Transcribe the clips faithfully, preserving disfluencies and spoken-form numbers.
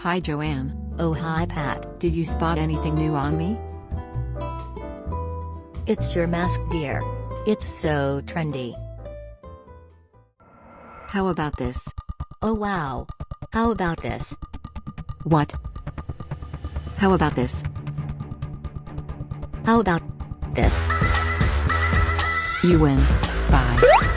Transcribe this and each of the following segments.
Hi Joanne. Oh hi Pat. Did you spot anything new on me? It's your mask dear. It's so trendy. How about this? Oh wow. How about this? What? How about this? How about this? You win. Bye.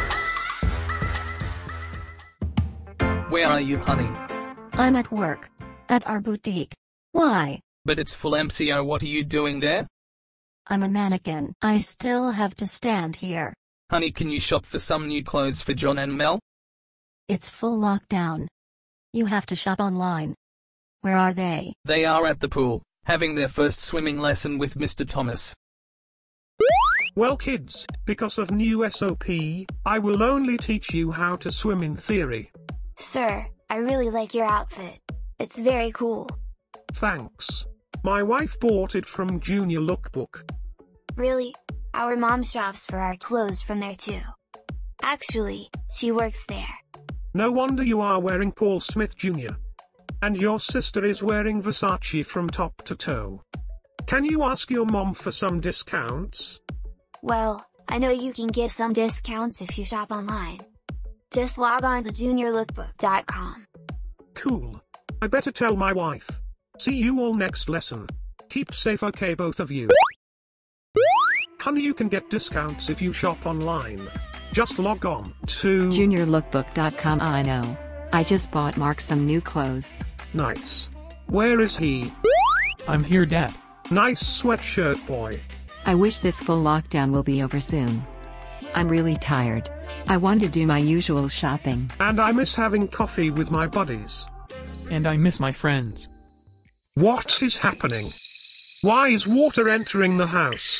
Where are you, honey? I'm at work. At our boutique. Why? But it's full M C O. What are you doing there? I'm a mannequin. I still have to stand here. Honey, can you shop for some new clothes for John and Mel? It's full lockdown. You have to shop online. Where are they? They are at the pool, having their first swimming lesson with Mister Thomas. Well kids, because of new S O P, I will only teach you how to swim in theory. Sir, I really like your outfit. It's very cool. Thanks. My wife bought it from Junior Lookbook. Really? Our mom shops for our clothes from there too. Actually, she works there. No wonder you are wearing Paul Smith Junior And your sister is wearing Versace from top to toe. Can you ask your mom for some discounts? Well, I know you can get some discounts if you shop online. Just log on to junior lookbook dot com. Cool. I better tell my wife. See you all next lesson. Keep safe, okay, both of you. Honey, you can get discounts if you shop online. Just log on to junior lookbook dot com. I know. I just bought Mark some new clothes. Nice. Where is he? I'm here, Dad. Nice sweatshirt, boy. I wish this full lockdown will be over soon. I'm really tired. I want to do my usual shopping. And I miss having coffee with my buddies. And I miss my friends. What is happening? Why is water entering the house?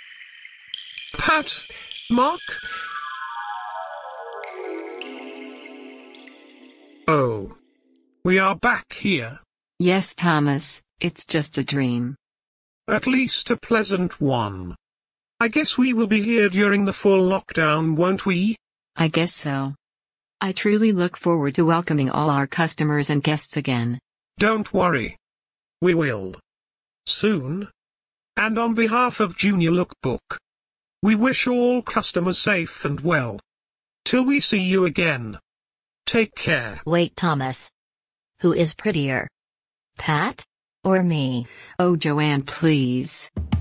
Pat? Mark? Oh. We are back here. Yes, Thomas, it's just a dream. At least a pleasant one. I guess we will be here during the full lockdown, won't we? I guess so. I truly look forward to welcoming all our customers and guests again. Don't worry. We will. Soon. And on behalf of Junior Lookbook, we wish all customers safe and well. Till we see you again. Take care. Wait, Thomas. Who is prettier? Pat? Or me? Oh, Joanne, please.